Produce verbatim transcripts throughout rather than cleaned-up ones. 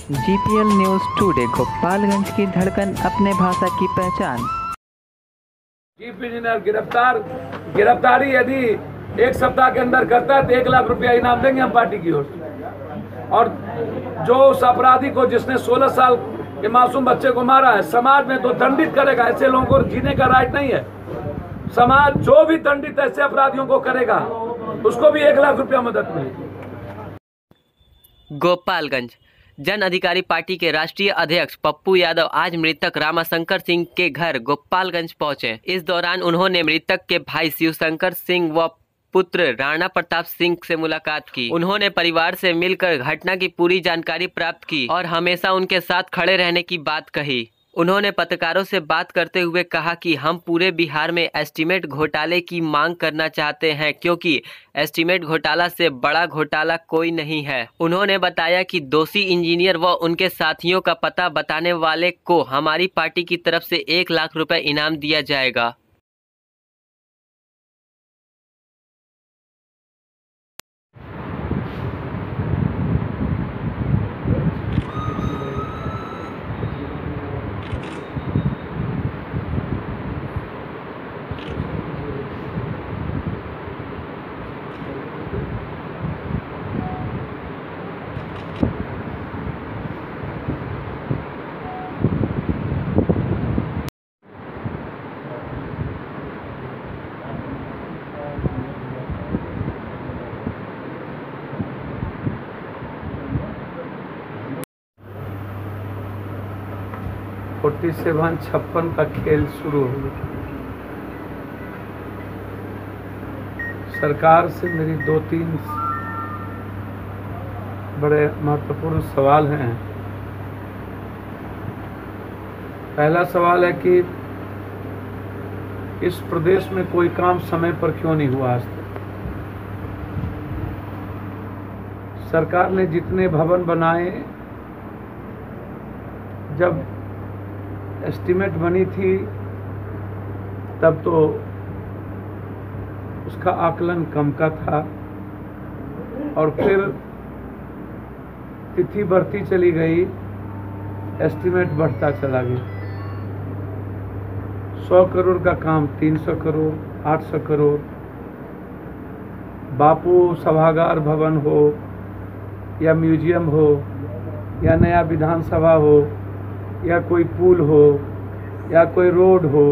GPL news today Gopalganj की धड़कन, अपने भाषा की पहचान। चीफ इंजीनियर गिरफ्तार गिरफ्तारी यदि एक सप्ताह के अंदर करता है तो एक लाख रुपया इनाम देंगे हम पार्टी की ओर से। और जो उस अपराधी को जिसने सोलह साल के मासूम बच्चे को मारा है, समाज में तो दंडित करेगा। ऐसे लोगों को जीने का राइट नहीं है। समाज जो भी दंडित ऐसे अपराधियों को करेगा उसको भी एक लाख रुपया मदद मिलेगी। गोपालगंज जन अधिकारी पार्टी के राष्ट्रीय अध्यक्ष पप्पू यादव आज मृतक रामाशंकर सिंह के घर गोपालगंज पहुंचे। इस दौरान उन्होंने मृतक के भाई शिवशंकर सिंह व पुत्र राणा प्रताप सिंह से मुलाकात की। उन्होंने परिवार से मिलकर घटना की पूरी जानकारी प्राप्त की और हमेशा उनके साथ खड़े रहने की बात कही। उन्होंने पत्रकारों से बात करते हुए कहा कि हम पूरे बिहार में एस्टीमेट घोटाले की मांग करना चाहते हैं, क्योंकि एस्टीमेट घोटाला से बड़ा घोटाला कोई नहीं है। उन्होंने बताया कि दोषी इंजीनियर व उनके साथियों का पता बताने वाले को हमारी पार्टी की तरफ से एक लाख रुपए इनाम दिया जाएगा। फोर्टी सेवन छप्पन का खेल शुरू हो गया। सरकार से मेरी दो तीन बड़े महत्वपूर्ण सवाल हैं। पहला सवाल है कि इस प्रदेश में कोई काम समय पर क्यों नहीं हुआ आज तक। सरकार ने जितने भवन बनाए, जब एस्टीमेट बनी थी तब तो उसका आकलन कम का था, और फिर तिथि बढ़ती चली गई, एस्टीमेट बढ़ता चला गया। सौ करोड़ का काम तीन सौ करोड़, आठ सौ करोड़। बापू सभागार भवन हो या म्यूजियम हो या नया विधानसभा हो या कोई पुल हो या कोई रोड हो,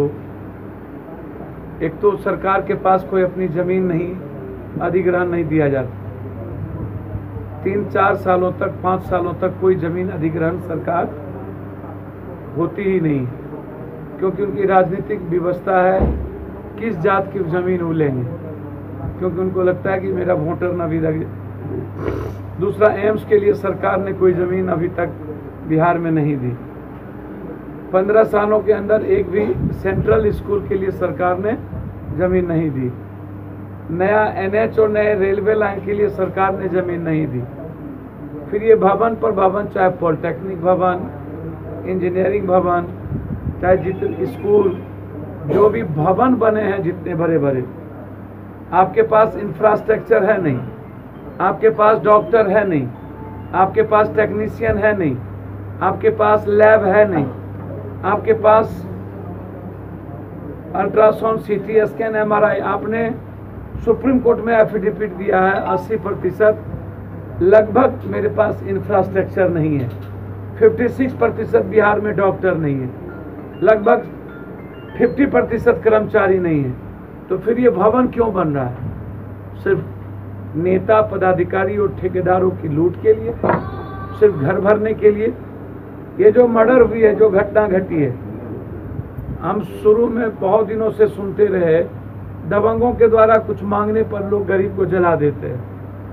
एक तो सरकार के पास कोई अपनी जमीन नहीं, अधिग्रहण नहीं दिया जाता। तीन चार सालों तक, पाँच सालों तक कोई जमीन अधिग्रहण सरकार होती ही नहीं, क्योंकि उनकी राजनीतिक व्यवस्था है किस जात की जमीन वो लेंगे, क्योंकि उनको लगता है कि मेरा वोटर न भी लगे। दूसरा, एम्स के लिए सरकार ने कोई जमीन अभी तक बिहार में नहीं दी। पंद्रह सालों के अंदर एक भी सेंट्रल स्कूल के लिए सरकार ने जमीन नहीं दी। नया एनएच और नए रेलवे लाइन के लिए सरकार ने जमीन नहीं दी। फिर ये भवन पर भवन, चाहे पॉलिटेक्निक भवन, इंजीनियरिंग भवन, चाहे जितने स्कूल, जो भी भवन बने हैं जितने बड़े बड़े, आपके पास इंफ्रास्ट्रक्चर है नहीं, आपके पास डॉक्टर है नहीं, आपके पास टेक्नीशियन है नहीं, आपके पास लैब है नहीं, आपके पास अल्ट्रासाउंड, सीटी स्कैन, एमआरआई। आपने सुप्रीम कोर्ट में एफिडेविट दिया है अस्सी प्रतिशत लगभग मेरे पास इंफ्रास्ट्रक्चर नहीं है। छप्पन प्रतिशत बिहार में डॉक्टर नहीं है, लगभग पचास प्रतिशत कर्मचारी नहीं है। तो फिर ये भवन क्यों बन रहा है? सिर्फ नेता, पदाधिकारी और ठेकेदारों की लूट के लिए, सिर्फ घर भरने के लिए। ये जो मर्डर हुई है, जो घटना घटी है, हम शुरू में बहुत दिनों से सुनते रहे, दबंगों के द्वारा कुछ मांगने पर लोग गरीब को जला देते हैं।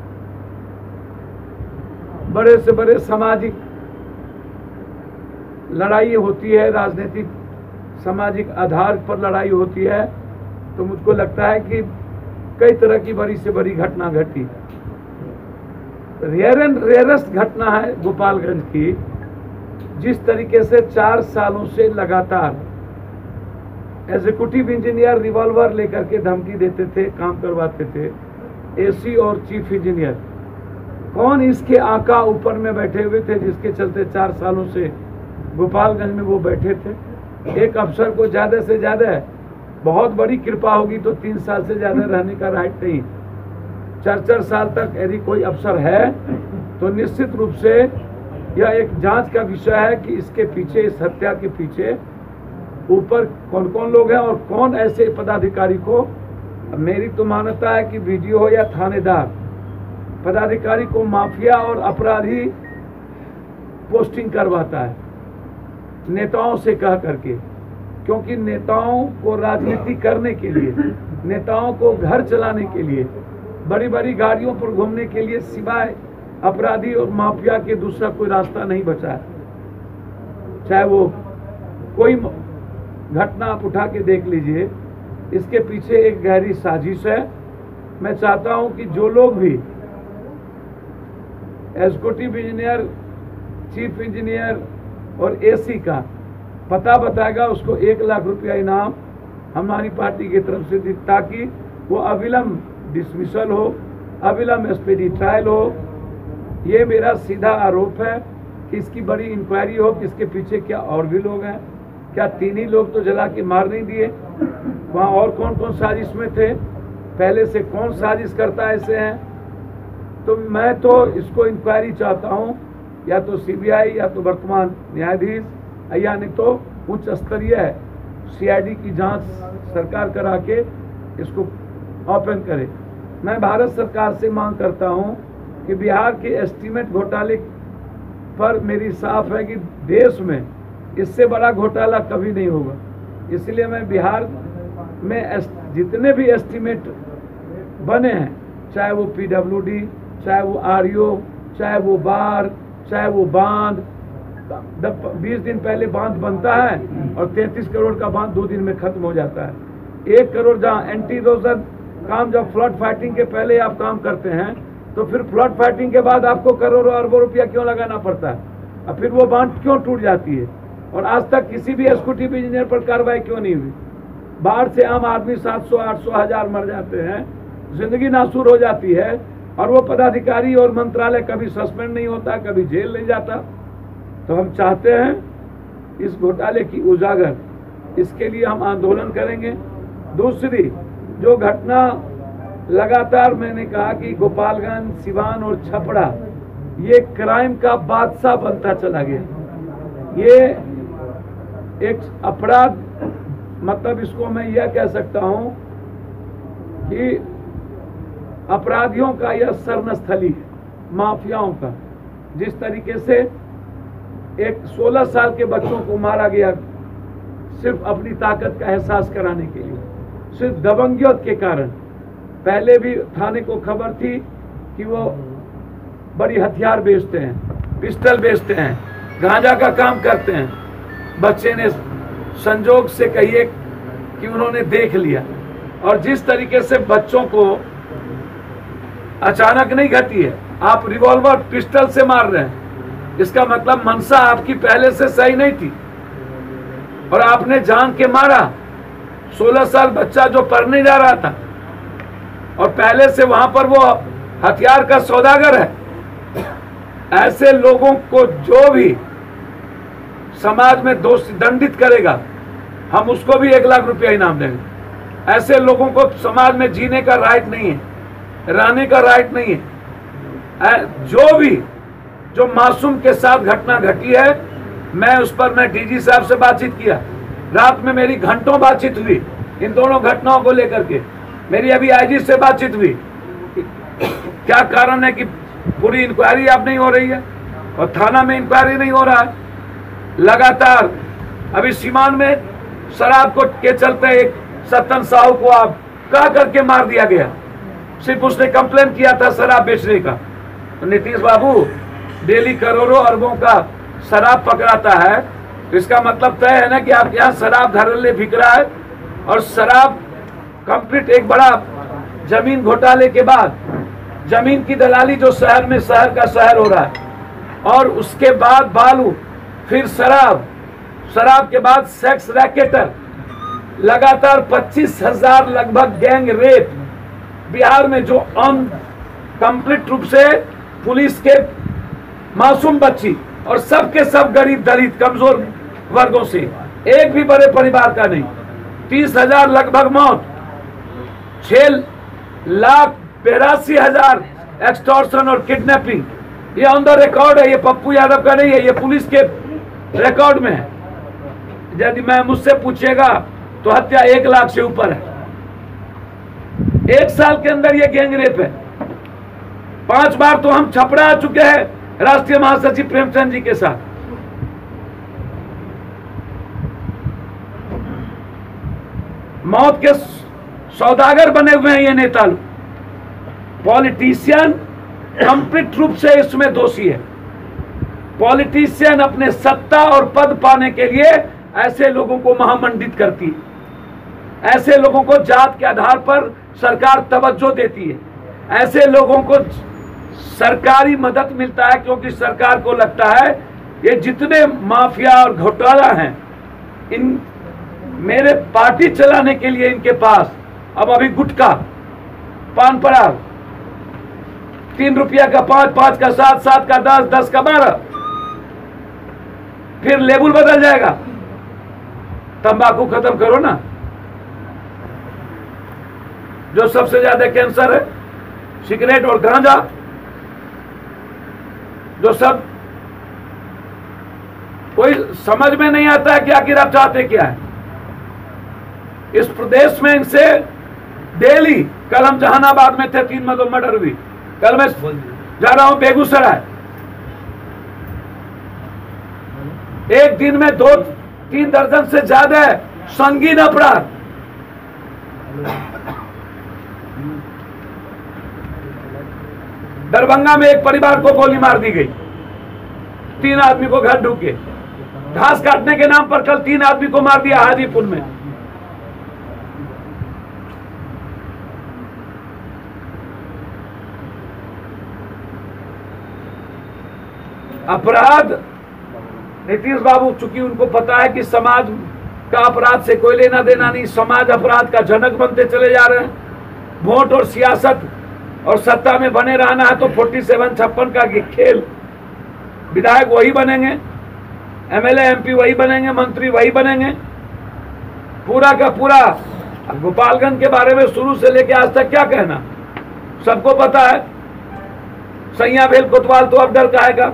बड़े से बड़े सामाजिक लड़ाई होती है, राजनीतिक सामाजिक आधार पर लड़ाई होती है, तो मुझको लगता है कि कई तरह की बड़ी से बड़ी घटना घटी। रेयर एंड रेयरेस्ट घटना है गोपालगंज की, जिस तरीके से चार सालों से लगातार एग्जीक्यूटिव इंजीनियर रिवॉल्वर लेकर के धमकी देते थे, काम करवाते थे, एसी और चीफ इंजीनियर कौन इसके आका ऊपर में बैठे हुए थे जिसके चलते चार सालों से गोपालगंज में वो बैठे थे। एक अफसर को ज़्यादा से ज़्यादा, बहुत बड़ी कृपा होगी तो तीन साल से ज़्यादा रहने का राइट नहीं। चार चार साल तक यदि कोई अफसर है तो निश्चित रूप से यह एक जांच का विषय है कि इसके पीछे, इस हत्या के पीछे ऊपर कौन कौन लोग हैं और कौन ऐसे पदाधिकारी को, मेरी तो मान्यता है कि वीडियो हो या थानेदार पदाधिकारी को माफिया और अपराधी पोस्टिंग करवाता है नेताओं से कह करके, क्योंकि नेताओं को राजनीति करने के लिए, नेताओं को घर चलाने के लिए, बड़ी बड़ी गाड़ियों पर घूमने के लिए सिवाय अपराधी और माफिया के दूसरा कोई रास्ता नहीं बचा है। चाहे वो कोई घटना आप उठा के देख लीजिए, इसके पीछे एक गहरी साजिश है। मैं चाहता हूं कि जो लोग भी एग्जीक्यूटिव इंजीनियर, चीफ इंजीनियर और एसी का पता बताएगा उसको एक लाख रुपया इनाम हमारी पार्टी की तरफ से दी, ताकि वो अविलंब डिसमिसल हो, अविलंब एसपीडी ट्रायल हो। ये मेरा सीधा आरोप है कि इसकी बड़ी इंक्वायरी हो कि इसके पीछे क्या और भी लोग हैं। क्या तीन ही लोग तो जला के मार नहीं दिए? वहाँ और कौन कौन साजिश में थे? पहले से कौन साजिश करता ऐसे हैं? तो मैं तो इसको इंक्वायरी चाहता हूँ, या तो सीबीआई या तो वर्तमान न्यायाधीश, या नहीं तो उच्च स्तरीय सीआईडी की जांच सरकार करा के इसको ओपन करे। मैं भारत सरकार से मांग करता हूँ कि बिहार के एस्टीमेट घोटाले पर मेरी साफ है कि देश में इससे बड़ा घोटाला कभी नहीं होगा। इसलिए मैं बिहार में जितने भी एस्टीमेट बने हैं, चाहे वो पीडब्ल्यूडी, चाहे वो आरईओ, चाहे वो बार, चाहे वो बांध, बीस दिन पहले बांध बनता है और तैंतीस करोड़ का बांध दो दिन में खत्म हो जाता है। एक करोड़ जहाँ एंटी इरोजन काम जब फ्लड फाइटिंग के पहले आप काम करते हैं तो फिर फ्लड फाइटिंग के बाद आपको करोड़ों अरबों रुपया क्यों लगाना पड़ता है? और फिर वो बांध क्यों टूट जाती है? और आज तक किसी भी एग्जीक्यूटिव इंजीनियर पर कार्रवाई क्यों नहीं हुई? बाढ़ से आम आदमी सात सौ आठ सौ हजार मर जाते हैं, जिंदगी नासूर हो जाती है, और वो पदाधिकारी और मंत्रालय कभी सस्पेंड नहीं होता, कभी जेल नहीं जाता। तो हम चाहते हैं इस घोटाले की उजागर, इसके लिए हम आंदोलन करेंगे। दूसरी जो घटना लगातार मैंने कहा कि गोपालगंज, सिवान और छपरा ये क्राइम का बादशाह बनता चला गया। ये एक अपराध, मतलब इसको मैं यह कह सकता हूं कि अपराधियों का यह शरणस्थली है, माफियाओं का। जिस तरीके से एक सोलह साल के बच्चों को मारा गया सिर्फ अपनी ताकत का एहसास कराने के लिए, सिर्फ दबंगियत के कारण। पहले भी थाने को खबर थी कि वो बड़ी हथियार बेचते हैं, पिस्टल बेचते हैं, गांजा का काम करते हैं। बच्चे ने संजोग से कहिए कि उन्होंने देख लिया, और जिस तरीके से बच्चों को अचानक नहीं घटी है, आप रिवॉल्वर पिस्टल से मार रहे हैं, इसका मतलब मनसा आपकी पहले से सही नहीं थी और आपने जान के मारा। सोलह साल बच्चा जो पढ़ने जा रहा था और पहले से वहां पर वो हथियार का सौदागर है। ऐसे लोगों को जो भी समाज में दोषी दंडित करेगा, हम उसको भी एक लाख रुपया इनाम देंगे। ऐसे लोगों को समाज में जीने का राइट नहीं है, रहने का राइट नहीं है। जो भी जो मासूम के साथ घटना घटी है, मैं उस पर मैं डीजी साहब से बातचीत किया, रात में मेरी घंटों बातचीत हुई इन दोनों घटनाओं को लेकर के। मेरी अभी आईजी से बातचीत हुई, क्या कारण है कि पूरी इंक्वायरी अब नहीं हो रही है और थाना में इंक्वायरी नहीं हो रहा है। लगातार अभी सीमान में शराब को के चलते एक सत्तन साहू को आप कह करके मार दिया गया, सिर्फ उसने कंप्लेन किया था शराब बेचने का। तो नीतीश बाबू डेली करोड़ों अरबों का शराब पकड़ाता है, तो इसका मतलब तय है ना कि आप यहाँ शराब धड़ल्ले बिक रहा है। और शराब कंप्लीट एक बड़ा जमीन घोटाले के बाद जमीन की दलाली जो शहर में शहर का शहर हो रहा है, और उसके बाद बालू, फिर शराब, शराब के बाद सेक्स रैकेटर, लगातार पच्चीस हजार लगभग गैंग रेप बिहार में जो अन कंप्लीट रूप से पुलिस के मासूम बच्ची और सब के सब गरीब दलित कमजोर वर्गों से, एक भी बड़े परिवार का नहीं। तीस हजार लगभग मौत, छह लाख बेरासी हजार एक्सटॉर्शन और किडनैपिंग, ये ऑन द रिकॉर्ड है। ये पप्पू यादव का नहीं है, ये पुलिस के रिकॉर्ड में है। यदि मैं मुझसे पूछेगा तो हत्या एक लाख से ऊपर है। एक साल के अंदर ये गैंग रेप है। पांच बार तो हम छपड़ा आ चुके हैं राष्ट्रीय महासचिव प्रेमचंद जी के साथ। मौत के सौदागर बने हुए हैं ये नेता लोग। पॉलिटिशियन कंप्लीट रूप से इसमें दोषी है। पॉलिटिशियन अपने सत्ता और पद पाने के लिए ऐसे लोगों को महामंडित करती है। ऐसे लोगों को जात के आधार पर सरकार तवज्जो देती है। ऐसे लोगों को सरकारी मदद मिलता है क्योंकि सरकार को लगता है ये जितने माफिया और घोटाला हैं, इन मेरे पार्टी चलाने के लिए इनके पास अब अभी गुटखा, पान पराग, तीन रुपया का पांच, पांच का सात, सात का दस, दस का बारह, फिर लेबुल बदल जाएगा। तंबाकू खत्म करो ना। जो सबसे ज्यादा कैंसर है सिगरेट और गांजा, जो सब कोई समझ में नहीं आता है कि आखिर आप चाहते क्या है। इस प्रदेश में इनसे डेली, कल हम जहानाबाद में थे, तीन मतलब मर्डर हुई। कल मैं जा रहा हूं बेगूसराय, एक दिन में दो तीन दर्जन से ज्यादा संगीन अपराध। दरभंगा में एक परिवार को गोली मार दी गई, तीन आदमी को घर ढूके। घास काटने के नाम पर कल तीन आदमी को मार दिया हाजीपुर में। अपराध, नीतीश बाबू चूंकि उनको पता है कि समाज का अपराध से कोई लेना देना नहीं, समाज अपराध का जनक बनते चले जा रहे हैं। वोट और सियासत और सत्ता में बने रहना है तो फोर्टी सेवन छप्पन का खेल। विधायक वही बनेंगे, एमएलए एमपी वही बनेंगे, मंत्री वही बनेंगे, पूरा का पूरा। गोपालगंज के बारे में शुरू से लेके आज तक क्या कहना, सबको पता है। सैया भेल कोतवाल तो अब डर काहेगा।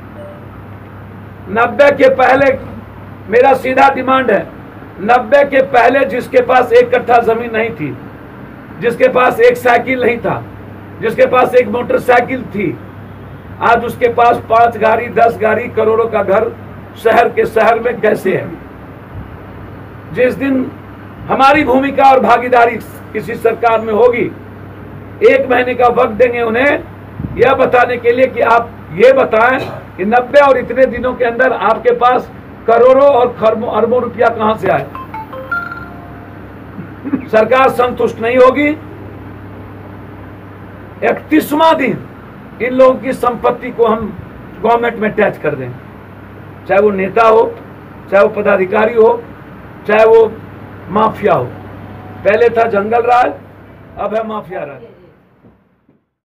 नब्बे के पहले मेरा सीधा डिमांड है, नब्बे के पहले जिसके पास एक कट्ठा जमीन नहीं थी, जिसके पास एक साइकिल नहीं था, जिसके पास एक मोटरसाइकिल थी, आज उसके पास पांच गाड़ी, दस गाड़ी, करोड़ों का घर शहर के शहर में कैसे है। जिस दिन हमारी भूमिका और भागीदारी किसी सरकार में होगी, एक महीने का वक्त देंगे उन्हें यह बताने के लिए कि आप ये बताएं कि नब्बे और इतने दिनों के अंदर आपके पास करोड़ों और खरबों अरबों रुपया कहां से आए। सरकार संतुष्ट नहीं होगी। इकतीसवां दिन इन लोगों की संपत्ति को हम गवर्नमेंट में टैच कर दें, चाहे वो नेता हो, चाहे वो पदाधिकारी हो, चाहे वो माफिया हो। पहले था जंगल राज, अब है माफिया राज।